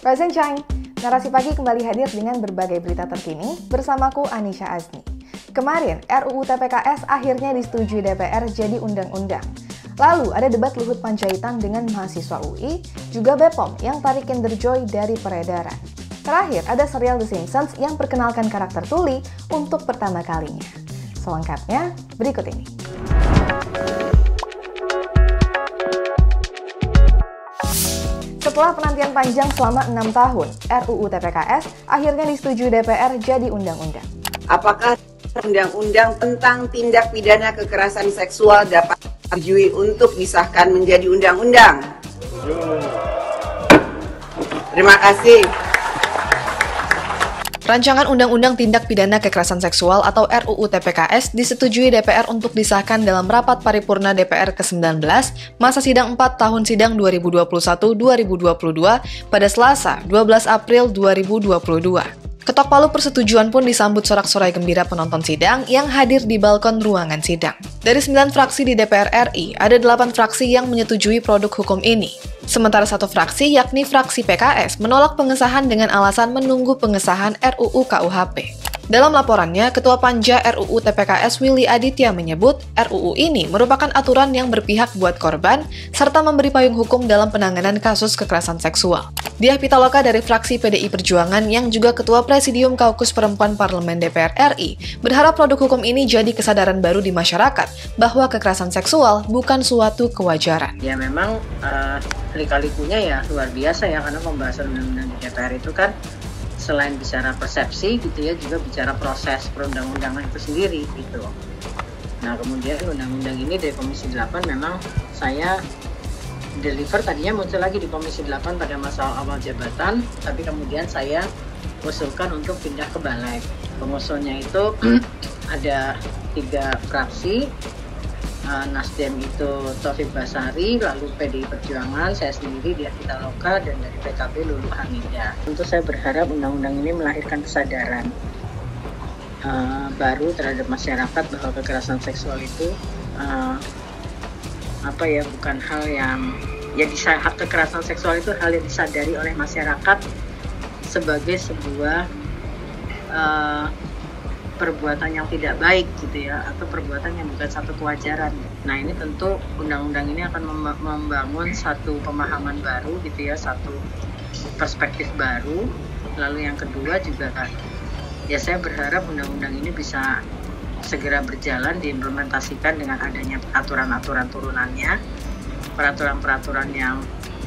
Rise and Shine, Narasi Pagi kembali hadir dengan berbagai berita terkini bersamaku Anisha Azni. Kemarin, RUU TPKS akhirnya disetujui DPR jadi undang-undang. Lalu ada debat Luhut Panjaitan dengan mahasiswa UI, juga BPOM yang tarik Kinder Joy dari peredaran. Terakhir, ada serial The Simpsons yang perkenalkan karakter Tuli untuk pertama kalinya. Selengkapnya berikut ini. Setelah penantian panjang selama 6 tahun, RUU TPKS akhirnya disetujui DPR jadi undang-undang. Apakah undang-undang tentang tindak pidana kekerasan seksual dapat disetujui untuk disahkan menjadi undang-undang? Terima kasih. Rancangan Undang-Undang Tindak Pidana Kekerasan Seksual atau RUU TPKS disetujui DPR untuk disahkan dalam rapat paripurna DPR ke-19 masa sidang 4 tahun sidang 2021-2022 pada Selasa 12 April 2022. Ketok palu persetujuan pun disambut sorak-sorai gembira penonton sidang yang hadir di balkon ruangan sidang. Dari 9 fraksi di DPR RI, ada 8 fraksi yang menyetujui produk hukum ini. Sementara satu fraksi, yakni fraksi PKS, menolak pengesahan dengan alasan menunggu pengesahan RUU KUHP. Dalam laporannya, Ketua Panja RUU TPKS Willy Aditya menyebut RUU ini merupakan aturan yang berpihak buat korban serta memberi payung hukum dalam penanganan kasus kekerasan seksual. Diah Pitaloka dari fraksi PDI Perjuangan yang juga Ketua Presidium Kaukus Perempuan Parlemen DPR RI berharap produk hukum ini jadi kesadaran baru di masyarakat bahwa kekerasan seksual bukan suatu kewajaran. Ya memang lika-likunya ya luar biasa ya, karena pembahasan undang-undang di DPR itu kan selain bicara persepsi gitu ya, juga bicara proses perundang-undangan itu sendiri gitu. Nah kemudian undang-undang ini dari Komisi 8 memang saya deliver, tadinya muncul lagi di Komisi 8 pada masa awal jabatan, tapi kemudian saya usulkan untuk pindah ke Balek. Pengusulnya itu ada 3 fraksi, Nasdem itu Taufik Basari, lalu PDI Perjuangan, saya sendiri Diah Pitaloka, dan dari PKB Lulu Hamidah. Tentu saya berharap undang-undang ini melahirkan kesadaran baru terhadap masyarakat bahwa kekerasan seksual itu bukan hal yang kekerasan seksual itu hal yang disadari oleh masyarakat sebagai sebuah perbuatan yang tidak baik gitu ya, atau perbuatan yang bukan satu kewajaran. Nah ini tentu undang-undang ini akan membangun satu pemahaman baru gitu ya, satu perspektif baru. Lalu yang kedua juga ya saya berharap undang-undang ini bisa segera berjalan, diimplementasikan dengan adanya aturan-aturan turunannya, peraturan-peraturan yang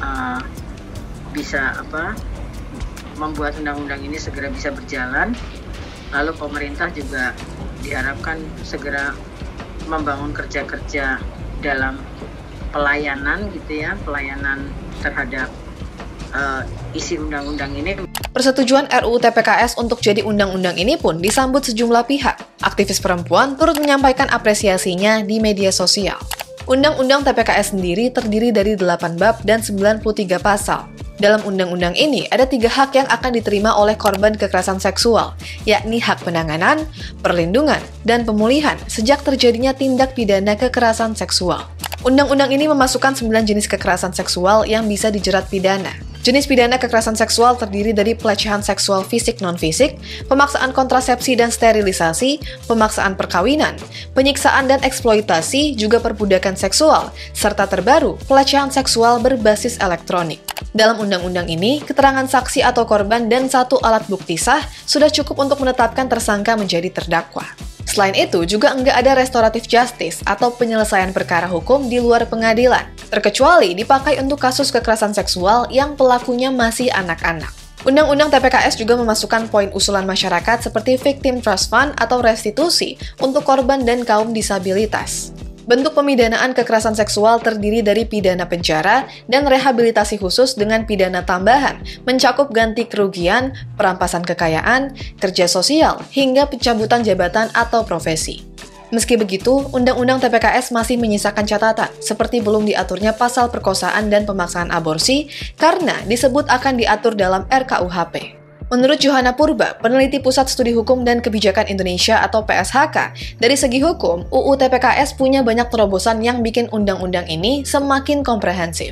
bisa membuat undang-undang ini segera bisa berjalan. Lalu pemerintah juga diharapkan segera membangun kerja-kerja dalam pelayanan gitu ya, pelayanan terhadap isi undang-undang ini. Persetujuan RUU TPKS untuk jadi undang-undang ini pun disambut sejumlah pihak. Aktivis perempuan turut menyampaikan apresiasinya di media sosial. Undang-undang TPKS sendiri terdiri dari 8 bab dan 93 pasal. Dalam undang-undang ini, ada 3 hak yang akan diterima oleh korban kekerasan seksual, yakni hak penanganan, perlindungan, dan pemulihan sejak terjadinya tindak pidana kekerasan seksual. Undang-undang ini memasukkan 9 jenis kekerasan seksual yang bisa dijerat pidana. Jenis pidana kekerasan seksual terdiri dari pelecehan seksual fisik non-fisik, pemaksaan kontrasepsi dan sterilisasi, pemaksaan perkawinan, penyiksaan dan eksploitasi, juga perbudakan seksual, serta terbaru, pelecehan seksual berbasis elektronik. Dalam undang-undang ini, keterangan saksi atau korban dan 1 alat bukti sah sudah cukup untuk menetapkan tersangka menjadi terdakwa. Selain itu, juga enggak ada restoratif justice atau penyelesaian perkara hukum di luar pengadilan, terkecuali dipakai untuk kasus kekerasan seksual yang pelakunya masih anak-anak. Undang-undang TPKS juga memasukkan poin usulan masyarakat seperti Victim Trust Fund atau restitusi untuk korban dan kaum disabilitas. Bentuk pemidanaan kekerasan seksual terdiri dari pidana penjara dan rehabilitasi khusus dengan pidana tambahan, mencakup ganti kerugian, perampasan kekayaan, kerja sosial, hingga pencabutan jabatan atau profesi. Meski begitu, Undang-Undang TPKS masih menyisakan catatan, seperti belum diaturnya pasal perkosaan dan pemaksaan aborsi, karena disebut akan diatur dalam RKUHP. Menurut Johanna Purba, peneliti Pusat Studi Hukum dan Kebijakan Indonesia atau PSHK, dari segi hukum, UU TPKS punya banyak terobosan yang bikin undang-undang ini semakin komprehensif.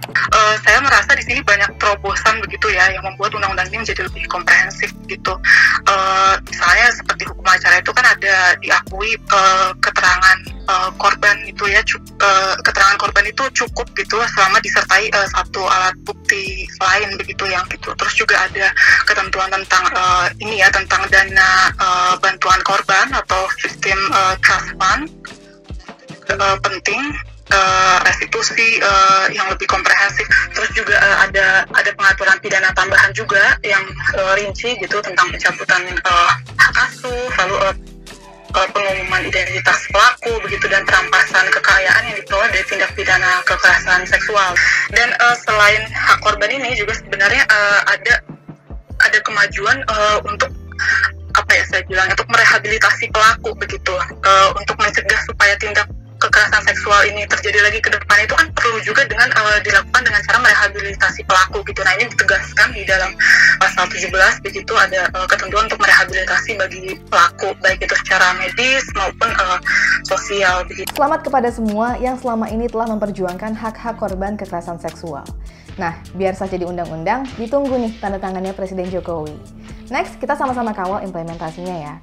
Saya merasa di sini banyak terobosan begitu ya, yang membuat undang-undang ini menjadi lebih komprehensif gitu. Misalnya seperti hukum acara itu kan ada diakui keterangan korban itu ya, keterangan korban itu cukup gitu selama disertai satu alat bukti lain begitu yang gitu. Terus juga ada ketentuan tentang ini ya, tentang dana bantuan korban atau sistem trust fund. Penting restitusi yang lebih komprehensif. Terus juga ada pengaturan pidana tambahan juga yang rinci gitu tentang pencabutan hak asuh, lalu pengumuman identitas pelaku begitu, dan perampasan kekayaan yang diperoleh dari tindak pidana kekerasan seksual. Dan selain hak korban ini juga sebenarnya ada kemajuan untuk untuk merehabilitasi pelaku begitu, untuk mencegah supaya tindak kekerasan seksual ini terjadi lagi ke depan itu kan perlu juga dengan dilakukan dengan cara merehabilitasi pelaku gitu. Nah, ini ditegaskan di dalam pasal 17 begitu, ada ketentuan untuk merehabilitasi bagi pelaku baik itu secara medis maupun sosial begitu. Selamat kepada semua yang selama ini telah memperjuangkan hak-hak korban kekerasan seksual. Nah, biar saja di undang-undang, ditunggu nih tanda tangannya Presiden Jokowi. Next, kita sama-sama kawal implementasinya ya.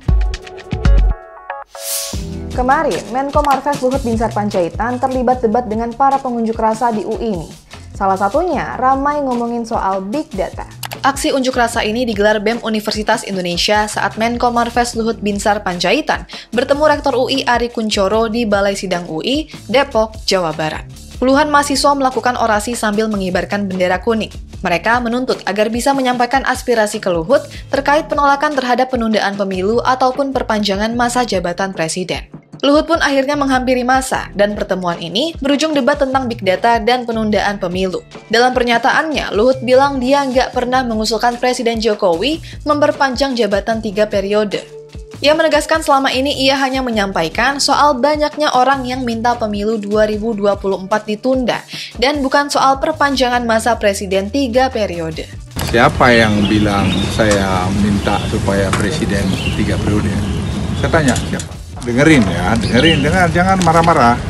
Kemarin, Menko Marves Luhut Binsar Panjaitan terlibat debat dengan para pengunjuk rasa di UI nih. Salah satunya ramai ngomongin soal Big Data. Aksi unjuk rasa ini digelar BEM Universitas Indonesia saat Menko Marves Luhut Binsar Panjaitan bertemu Rektor UI Ari Kunchoro di Balai Sidang UI, Depok, Jawa Barat. Puluhan mahasiswa melakukan orasi sambil mengibarkan bendera kuning. Mereka menuntut agar bisa menyampaikan aspirasi ke Luhut terkait penolakan terhadap penundaan pemilu ataupun perpanjangan masa jabatan presiden. Luhut pun akhirnya menghampiri massa, dan pertemuan ini berujung debat tentang Big Data dan penundaan pemilu. Dalam pernyataannya, Luhut bilang dia nggak pernah mengusulkan Presiden Jokowi memperpanjang jabatan 3 periode. Ia menegaskan selama ini ia hanya menyampaikan soal banyaknya orang yang minta pemilu 2024 ditunda, dan bukan soal perpanjangan masa presiden 3 periode. Siapa yang bilang saya minta supaya presiden 3 periode? Saya tanya siapa? Dengerin, jangan marah-marah.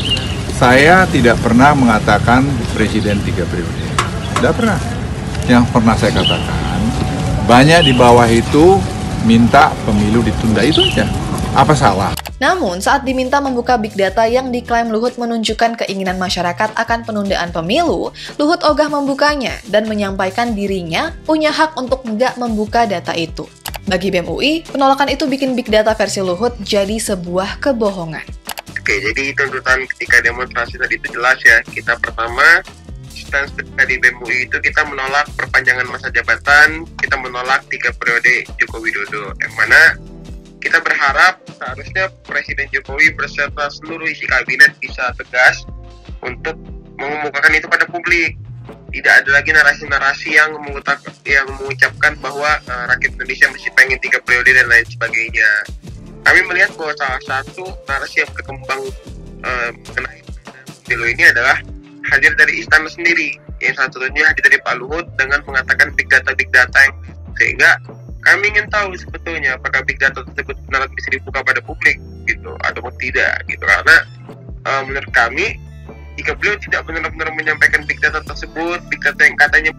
Saya tidak pernah mengatakan presiden 3 periode. Tidak pernah. Yang pernah saya katakan, banyak di bawah itu minta pemilu ditunda, itu aja. Apa salah? Namun, saat diminta membuka Big Data yang diklaim Luhut menunjukkan keinginan masyarakat akan penundaan pemilu, Luhut ogah membukanya dan menyampaikan dirinya punya hak untuk nggak membuka data itu. Bagi BEM UI, penolakan itu bikin Big Data versi Luhut jadi sebuah kebohongan. Oke, jadi tuntutan ketika demonstrasi tadi itu jelas ya. Kita pertama, stance ketika di BEM UI itu kita menolak perpanjangan masa jabatan, kita menolak 3 periode Joko Widodo. Yang mana kita berharap seharusnya Presiden Jokowi beserta seluruh isi kabinet bisa tegas untuk mengemukakan itu pada publik. Tidak ada lagi narasi-narasi yang mengucapkan bahwa rakyat Indonesia masih pengen 3 periode dan lain sebagainya. Kami melihat bahwa salah satu narasi yang berkembang mengenai pemilu ini adalah hadir dari istana sendiri. Yang satunya hadir dari Pak Luhut dengan mengatakan big data yang sehingga kami ingin tahu sebetulnya apakah big data tersebut benar bisa dibuka pada publik gitu ataupun tidak gitu, karena menurut kami jika beliau tidak benar-benar menyampaikan big data tersebut, big data yang katanya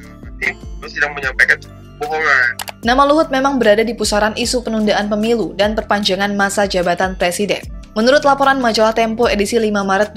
sedang menyampaikan bohongan. Nama Luhut memang berada di pusaran isu penundaan pemilu dan perpanjangan masa jabatan presiden. Menurut laporan majalah Tempo edisi 5 Maret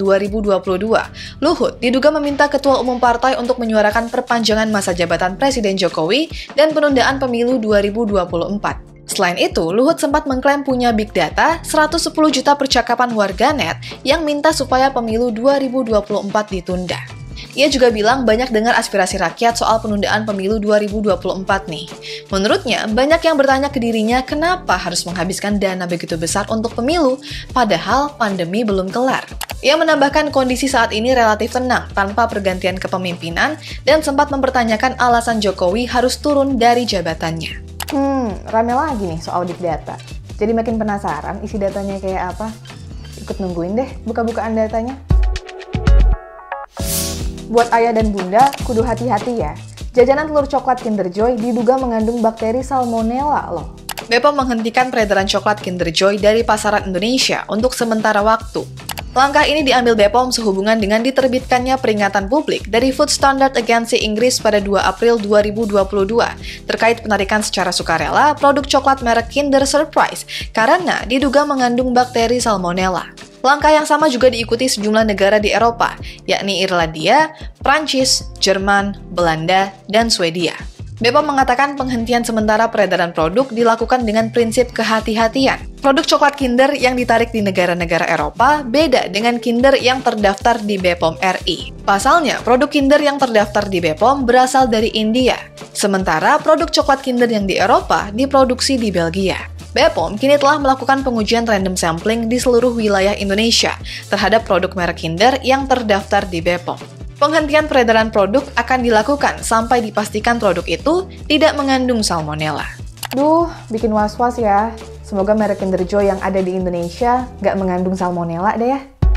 2022, Luhut diduga meminta Ketua Umum Partai untuk menyuarakan perpanjangan masa jabatan Presiden Jokowi dan penundaan pemilu 2024. Selain itu, Luhut sempat mengklaim punya Big Data 110 juta percakapan warganet yang minta supaya pemilu 2024 ditunda. Ia juga bilang banyak dengar aspirasi rakyat soal penundaan pemilu 2024 nih. Menurutnya, banyak yang bertanya ke dirinya kenapa harus menghabiskan dana begitu besar untuk pemilu, padahal pandemi belum kelar. Ia menambahkan kondisi saat ini relatif tenang tanpa pergantian kepemimpinan dan sempat mempertanyakan alasan Jokowi harus turun dari jabatannya. Rame lagi nih soal Big Data. Jadi makin penasaran isi datanya kayak apa? Ikut nungguin deh buka-bukaan datanya. Buat ayah dan bunda, kudu hati-hati ya. Jajanan telur coklat Kinder Joy diduga mengandung bakteri Salmonella loh. BPOM menghentikan peredaran coklat Kinder Joy dari pasaran Indonesia untuk sementara waktu. Langkah ini diambil BPOM sehubungan dengan diterbitkannya peringatan publik dari Food Standard Agency Inggris pada 2 April 2022 terkait penarikan secara sukarela produk coklat merek Kinder Surprise karena diduga mengandung bakteri Salmonella. Langkah yang sama juga diikuti sejumlah negara di Eropa, yakni Irlandia, Prancis, Jerman, Belanda, dan Swedia. BPOM mengatakan penghentian sementara peredaran produk dilakukan dengan prinsip kehati-hatian. Produk coklat Kinder yang ditarik di negara-negara Eropa beda dengan Kinder yang terdaftar di BPOM RI. Pasalnya, produk Kinder yang terdaftar di BPOM berasal dari India, sementara produk coklat Kinder yang di Eropa diproduksi di Belgia. BPOM kini telah melakukan pengujian random sampling di seluruh wilayah Indonesia terhadap produk merek Kinder yang terdaftar di BPOM. Penghentian peredaran produk akan dilakukan sampai dipastikan produk itu tidak mengandung salmonella. Duh, bikin was-was ya. Semoga merek Kinder Joy yang ada di Indonesia nggak mengandung salmonella deh ya.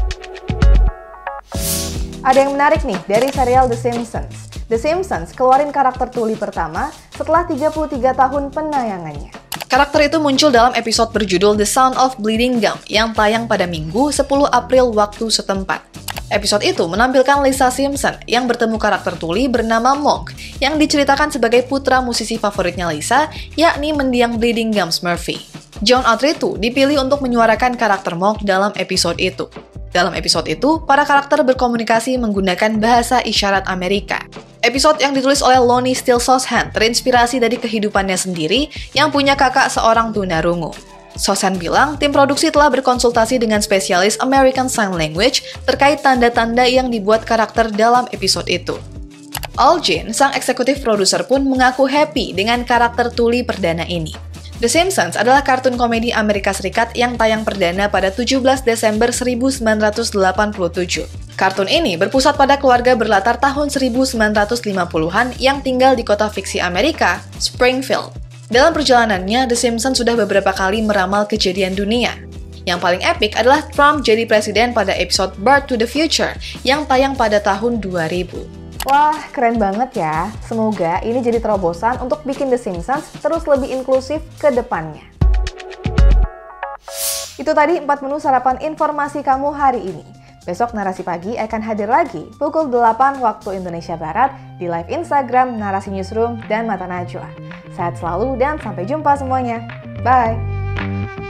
Ada yang menarik nih dari serial The Simpsons. The Simpsons keluarin karakter tuli pertama setelah 33 tahun penayangannya. Karakter itu muncul dalam episode berjudul The Sound of Bleeding Gum yang tayang pada Minggu 10 April waktu setempat. Episode itu menampilkan Lisa Simpson yang bertemu karakter tuli bernama Monk yang diceritakan sebagai putra musisi favoritnya Lisa, yakni mendiang Bleeding Gums Murphy. John Atreyu dipilih untuk menyuarakan karakter Monk dalam episode itu. Dalam episode itu, para karakter berkomunikasi menggunakan bahasa isyarat Amerika. Episode yang ditulis oleh Lonnie Still Soshan terinspirasi dari kehidupannya sendiri yang punya kakak seorang tunarungu. Soshan bilang, tim produksi telah berkonsultasi dengan spesialis American Sign Language terkait tanda-tanda yang dibuat karakter dalam episode itu. Al Jean, sang eksekutif produser pun mengaku happy dengan karakter tuli perdana ini. The Simpsons adalah kartun komedi Amerika Serikat yang tayang perdana pada 17 Desember 1987. Kartun ini berpusat pada keluarga berlatar tahun 1950-an yang tinggal di kota fiksi Amerika, Springfield. Dalam perjalanannya, The Simpsons sudah beberapa kali meramal kejadian dunia. Yang paling epik adalah Trump jadi presiden pada episode Back to the Future yang tayang pada tahun 2000. Wah, keren banget ya. Semoga ini jadi terobosan untuk bikin The Simpsons terus lebih inklusif ke depannya. Itu tadi 4 menu sarapan informasi kamu hari ini. Besok Narasi Pagi akan hadir lagi pukul 8 waktu Indonesia Barat di live Instagram Narasi Newsroom dan Mata Najwa. Sehat selalu dan sampai jumpa semuanya. Bye!